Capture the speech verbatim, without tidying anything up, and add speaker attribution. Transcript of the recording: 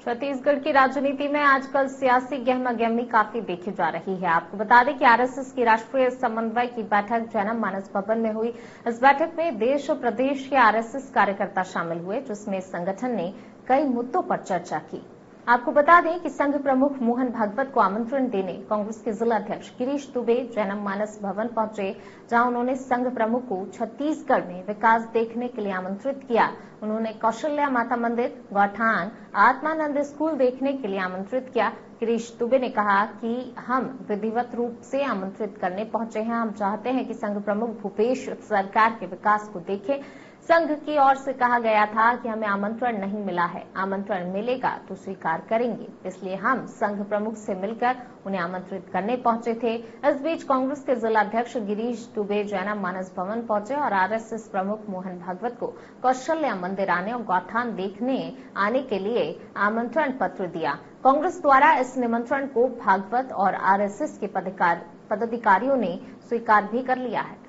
Speaker 1: छत्तीसगढ़ की राजनीति में आजकल सियासी गहमा-गहमी काफी देखी जा रही है। आपको बता दें कि आरएसएस की राष्ट्रीय समन्वय की बैठक जैनम मानस भवन में हुई। इस बैठक में देश और प्रदेश के आरएसएस कार्यकर्ता शामिल हुए, जिसमें संगठन ने कई मुद्दों पर चर्चा की। आपको बता दें कि संघ प्रमुख मोहन भागवत को आमंत्रण देने कांग्रेस के जिला अध्यक्ष गिरीश दुबे जैनम मानस भवन पहुंचे, जहां उन्होंने संघ प्रमुख को छत्तीसगढ़ में विकास देखने के लिए आमंत्रित किया। उन्होंने कौशल्या माता मंदिर, गौठान, आत्मानंद स्कूल देखने के लिए आमंत्रित किया। गिरीश दुबे ने कहा कि हम विधिवत रूप से आमंत्रित करने पहुंचे हैं। हम चाहते हैं कि संघ प्रमुख भूपेश सरकार के विकास को देखें। संघ की ओर से कहा गया था कि हमें आमंत्रण नहीं मिला है, आमंत्रण मिलेगा तो स्वीकार करेंगे, इसलिए हम संघ प्रमुख से मिलकर उन्हें आमंत्रित करने पहुंचे थे। इस बीच कांग्रेस के जिला अध्यक्ष गिरीश दुबे जैनम मानस भवन पहुंचे और आरएसएस प्रमुख मोहन भागवत को कौशल्या मंदिर आने और गौठान देखने आने के लिए आमंत्रण पत्र दिया। कांग्रेस द्वारा इस निमंत्रण को भागवत और आरएसएस के पदाधिकारियों ने स्वीकार भी कर लिया है।